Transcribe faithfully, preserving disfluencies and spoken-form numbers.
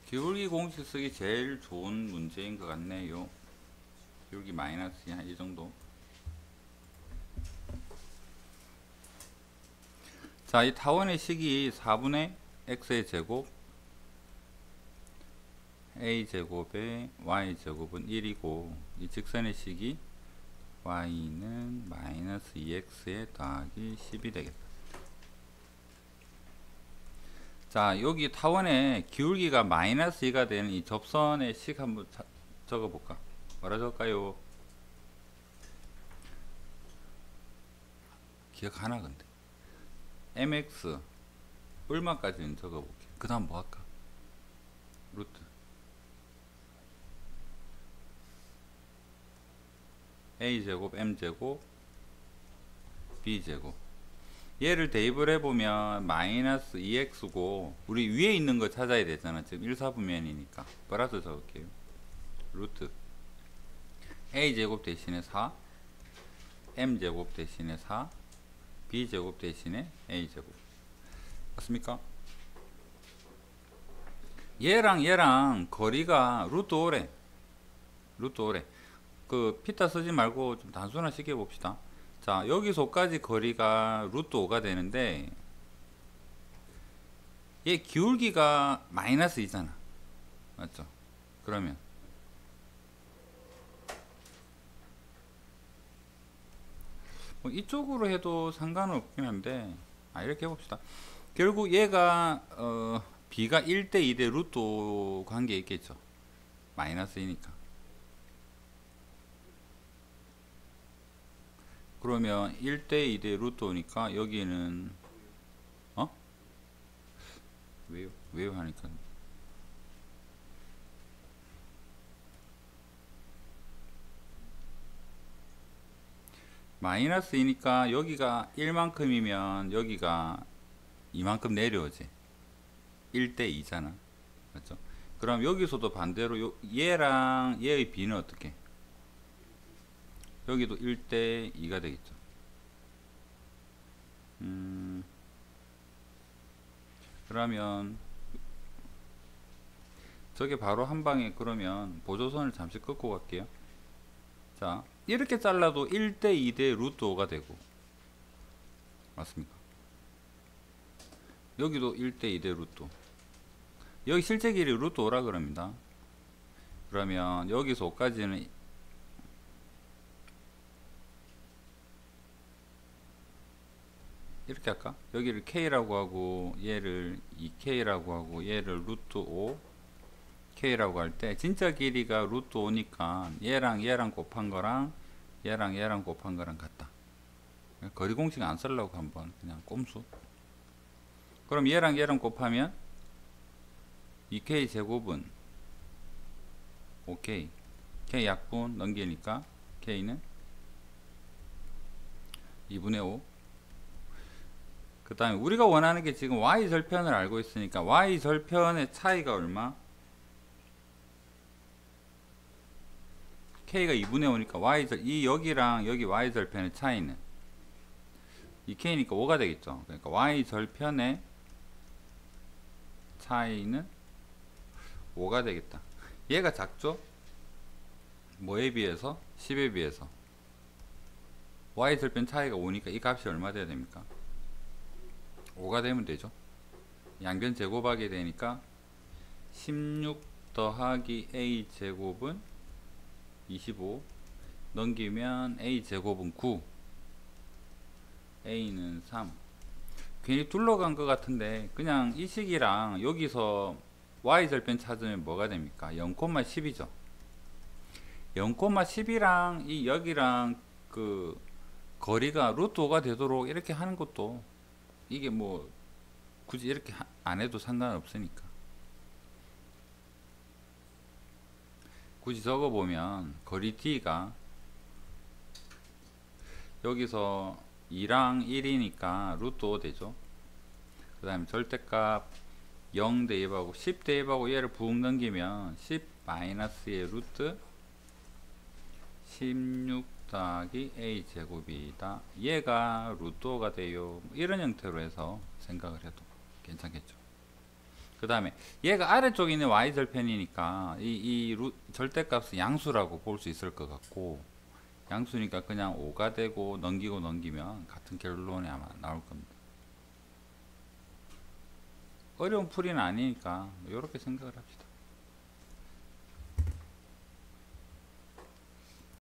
기울기 공식 쓰기 제일 좋은 문제인 것 같네요. 기울기 마이너스 한 이 정도. 자, 이 타원의 식이 사분의 x의 제곱 a제곱에 y제곱은 일이고 이 직선의 식이 y는 마이너스 이 엑스에 더하기 십이 되겠다. 자, 여기 타원의 기울기가 마이너스 이가 되는 이 접선의 식 한번 적어볼까? 뭐라 적을까요? 기억하나 근데 mx 얼마까지는 적어볼게. 그 다음 뭐 할까? 루트 a제곱 m제곱 b제곱. 얘를 대입을 해보면 마이너스 이 엑스고 우리 위에 있는 거 찾아야 되잖아. 지금 일 사분면이니까 플러스 적을게요. 루트 a제곱 대신에 사, m제곱 대신에 사, b제곱 대신에 a제곱. 맞습니까? 얘랑 얘랑 거리가 루트 오래. 루트 오래. 그 피타 쓰지 말고 좀 단순화 시켜 봅시다. 자, 여기서까지 거리가 루트 오가 되는데 얘 기울기가 마이너스 이잖아. 맞죠? 그러면 뭐 이쪽으로 해도 상관은 없긴 한데, 아, 이렇게 해봅시다. 결국 얘가 어, b가 일 대 이 대 루트 오 관계 있겠죠. 마이너스이니까. 그러면 일 대 이 대 루트 오니까 여기는 어? 왜요? 왜요 하니까 마이너스이니까 여기가 일만큼이면 여기가 이만큼 내려오지. 일 대 이잖아. 맞죠? 그럼 여기서도 반대로 요, 얘랑 얘의 b는 어떻게? 여기도 일 대 이가 되겠죠. 음, 그러면 저게 바로 한 방에 그러면 보조선을 잠시 끄고 갈게요. 자, 이렇게 잘라도 일 대 이 대 루트 오가 되고, 맞습니까? 여기도 일 대 이 대 루트 오. 여기 실제 길이 루트 오라 그럽니다. 그러면 여기서 오까지는 이렇게 할까? 여기를 k라고 하고 얘를 이 케이라고 하고 얘를 루트 오 k라고 할 때 진짜 길이가 루트 오니까 얘랑 얘랑 곱한 거랑 얘랑 얘랑 곱한 거랑 같다. 거리 공식 안 쓰려고 한번 그냥 꼼수. 그럼 얘랑 얘랑 곱하면 이 케이 제곱은 오케이 k 약분 넘기니까 k는 이분의 오. 그 다음에 우리가 원하는 게 지금 y절편을 알고 있으니까 y절편의 차이가 얼마? k가 이분의 오니까 y절, 이 여기랑 여기 y절편의 차이는 이 k니까 오가 되겠죠. 그러니까 y절편의 차이는 오가 되겠다. 얘가 작죠? 뭐에 비해서? 십에 비해서. y절편 차이가 오니까 이 값이 얼마 돼야 됩니까? 오가 되면 되죠. 양변 제곱하게 되니까 십육 더하기 a 제곱은 이십오 넘기면 a 제곱은 구, a는 삼. 괜히 둘러간 것 같은데 그냥 이 식이랑 여기서 y절편 찾으면 뭐가 됩니까? 영 십이죠. 영 십이랑 이 여기랑 그 거리가 루트 오가 되도록 이렇게 하는 것도 이게 뭐 굳이 이렇게 안 해도 상관없으니까. 굳이 적어보면 거리 d가 여기서 이랑 일이니까 루트 오 되죠. 그 다음에 절대값 영 대입하고 십 대입하고 얘를 붕 넘기면 십 마이너스의 루트 십육 더하기 a 제곱이다. 얘가 루트 오가 돼요. 이런 형태로 해서 생각을 해도 괜찮겠죠. 그 다음에 얘가 아래쪽에 있는 y절편이니까 이, 이 루, 절대값은 양수라고 볼 수 있을 것 같고, 양수니까 그냥 오가 되고 넘기고 넘기면 같은 결론이 아마 나올 겁니다. 어려운 풀이는 아니니까 이렇게 생각을 합시다.